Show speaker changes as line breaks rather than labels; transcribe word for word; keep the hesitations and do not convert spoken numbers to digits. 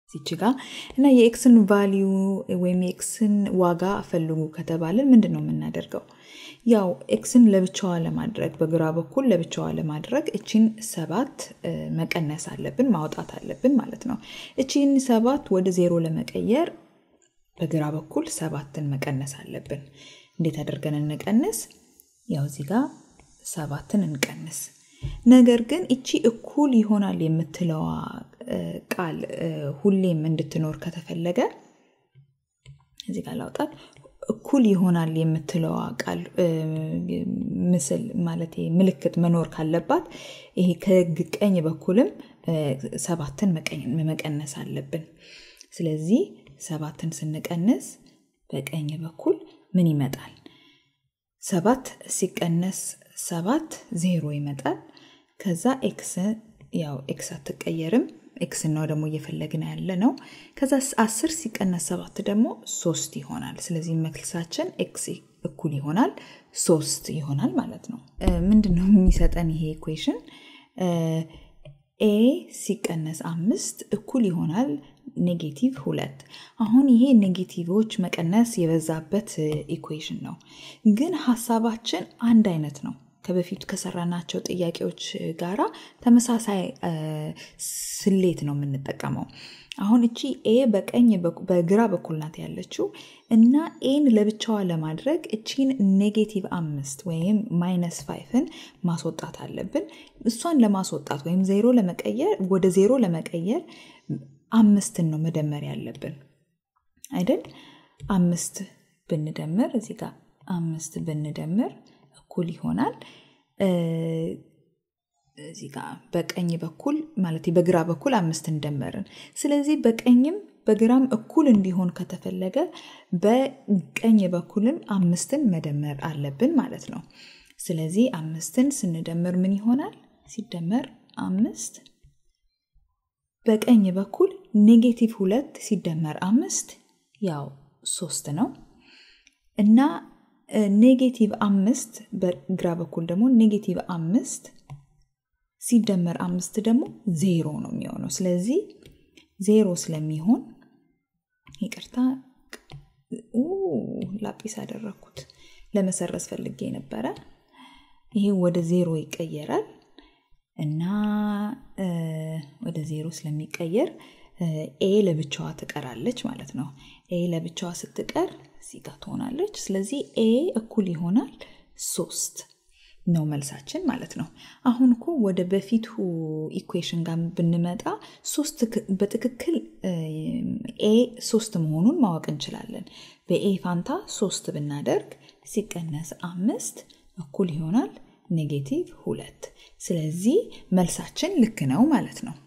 እዚች ጋር እና የኤክስን ቫልዩ ወይም የኤክስን ዋጋ ፈልጉ ከተባለን ምንድነው የምናደርገው? ያው ኤክስን ለብቻዋ ለማድረግ በግራ በኩል ለብቻዋ ለማድረግ እቺን ሰባት መቀነስ አለብን ማውጣት አለብን ማለት ነው። እቺን ሰባት ወደ ዜሮ ለመቀየር በግራ በኩል ሰባትን መቀነስ አለብን። እንዴት አድርገን እንቀንስ? ያው እዚህ ጋር ሰባትን እንቀንስ። ነገር ግን እቺ እኩል ይሆናል የምትለው ቃል ሁሌም እንድትኖር ከተፈለገ እዚህ ጋር ላውጣት እኩል ይሆናል የምትለው ቃል ምስል ማለት ምልክት መኖር ካለባት ይሄ ከቀኝ በኩልም ሰባትን መቀነስ አለብን። ስለዚህ ሰባትን ስንቀንስ በቀኝ በኩል ምን ይመጣል? ሰባት ሲቀነስ ሰባት ዜሮ ይመጣል። ከዛ ኤክስ ያው ኤክስ አትቀየርም ኤክስ ነው ደግሞ እየፈለግን ያለ ነው። ከዛ አስር ሲቀነስ ሰባት ደግሞ ሶስት ይሆናል። ስለዚህ መልሳችን ኤክስ እኩል ይሆናል ሶስት ይሆናል ማለት ነው። ምንድነው የሚሰጠን ይሄ ኢኩዌሽን? ኤ ሲቀነስ አምስት እኩል ይሆናል ኔጌቲቭ ሁለት። አሁን ይሄ ኔጌቲቮች መቀነስ የበዛበት ኢኩዌሽን ነው፣ ግን ሐሳባችን አንድ አይነት ነው። ከበፊት ከሰራናቸው ጥያቄዎች ጋራ ተመሳሳይ ስሌት ነው የምንጠቀመው። አሁን እቺ ኤ በቀኝ በግራ በኩል ናት ያለችው እና ኤን ለብቻዋ ለማድረግ እቺን ኔጌቲቭ አምስት ወይም ማይነስ ፋይቭን ማስወጣት አለብን። እሷን ለማስወጣት ወይም ዜሮ ለመቀየር ወደ ዜሮ ለመቀየር አምስትን ነው መደመር ያለብን አይደል? አምስት ብንደምር እዚህ ጋር አምስት ብንደምር እኩል ይሆናል እዚህ ጋር በቀኝ በኩል ማለት በግራ በኩል አምስት እንደመርን። ስለዚህ በቀኝም በግራም እኩል እንዲሆን ከተፈለገ በቀኝ በኩልም አምስትን መደመር አለብን ማለት ነው። ስለዚህ አምስትን ስንደምር ምን ይሆናል? ሲደመር አምስት በቀኝ በኩል ኔጌቲቭ ሁለት ሲደመር አምስት ያው ሶስት ነው እና ኔጌቲቭ አምስት በግራ በኩል ደግሞ ኔጌቲቭ አምስት ሲደመር አምስት ደግሞ ዜሮ ነው የሚሆነው። ስለዚህ ዜሮ ስለሚሆን ይቅርታ ኦ ላጲስ አደረኩት ለመሰረዝ ፈልጌ ነበር። ይሄ ወደ ዜሮ ይቀየራል እና ወደ ዜሮ ስለሚቀየር ኤ ለብቻዋ ትቀራለች ማለት ነው። ኤ ለብቻዋ ስትቀር እዚህ ጋር ትሆናለች። ስለዚህ ኤ እኩል ይሆናል ሶስት ነው መልሳችን ማለት ነው። አሁን እኮ ወደ በፊቱ ኢኩዌሽን ጋር ብንመጣ ሶስት በትክክል ኤ ሶስት መሆኑን ማወቅ እንችላለን። በኤ ፋንታ ሶስት ብናደርግ ሲቀነስ አምስት እኩል ይሆናል ኔጌቲቭ ሁለት። ስለዚህ መልሳችን ልክ ነው ማለት ነው።